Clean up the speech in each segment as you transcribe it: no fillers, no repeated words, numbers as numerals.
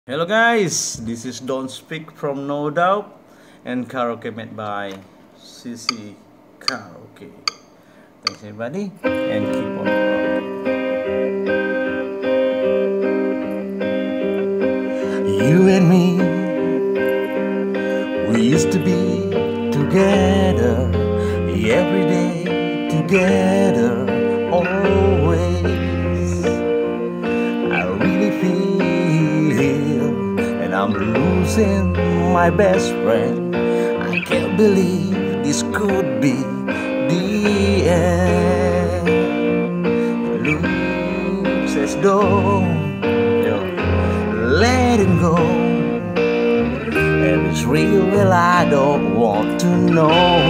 Hello guys, this is Don't Speak from No Doubt and Karaoke made by CC Karaoke. Thanks everybody and keep on rocking. You and me, we used to be together every day, together always. I really feel and I'm losing my best friend. I can't believe this could be the end. It looks as though you're letting go, and it's real. Well, I don't want to know.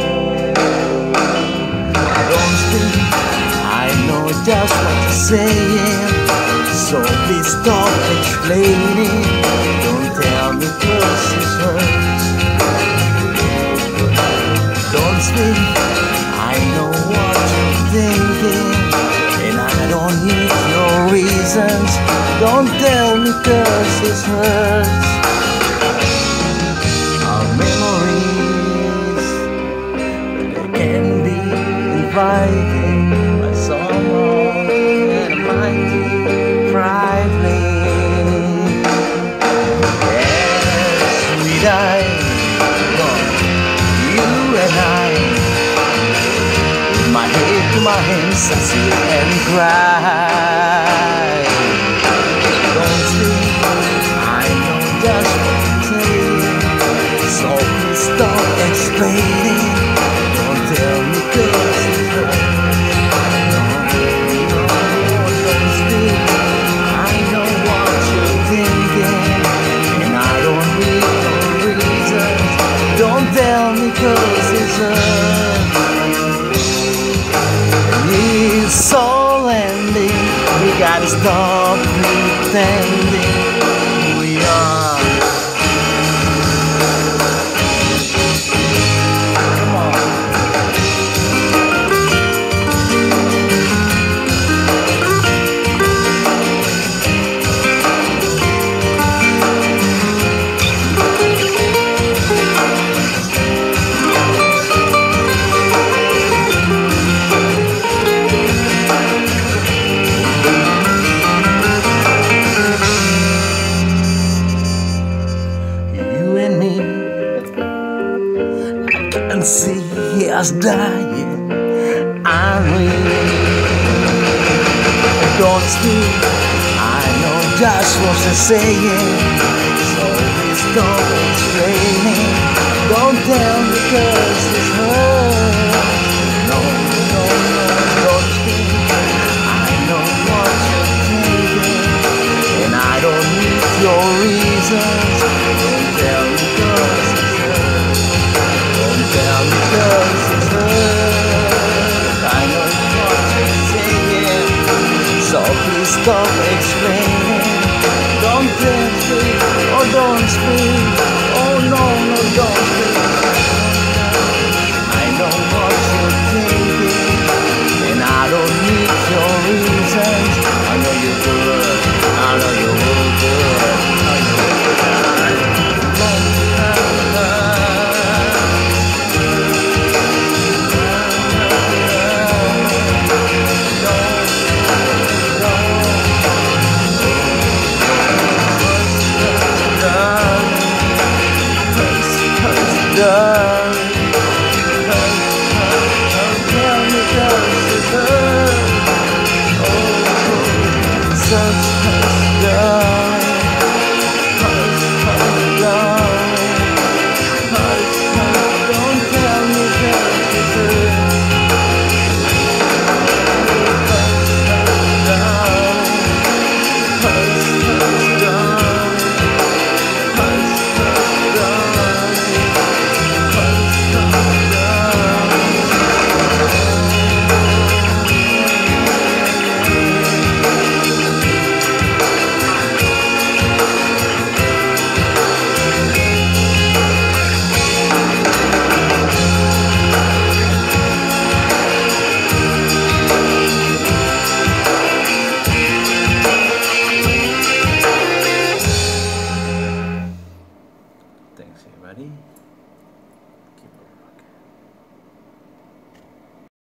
I don't think I know just what you're saying, so please stop explaining. Don't tell me 'cause it hurts. Don't speak, I know what you're thinking, and I don't need your reasons. Don't tell me 'cause it hurts. Our memories, they can be divided by someone and a mighty trifling. Yes, we died, you and I. With my head to my hands, I sit and cry. Don't speak, I know just what you're saying, so please stop explaining. Don't tell me 'cause it hurts. Don't speak, I know what you're thinking, and I don't need no reasons. Don't tell me 'cause it hurts. It's all ending, we gotta stop pretending we are. Come on. And see us dying. I don't speak, I know just what you're saying, so please don't explaining. Don't tell me 'cause it's hurt. No, no, no, don't speak, I know what you're thinking, and I don't need your reasons. Don't tell me 'cause it's hurt. Don't tell me 'cause it's hurt. I know what you're saying, so please stop explaining. Don't tell me, oh don't speak. Oh no, no, don't speak. I know what you're thinking, and I don't need your reasons. I know you're good, I know you're good, I know you're good. Ready?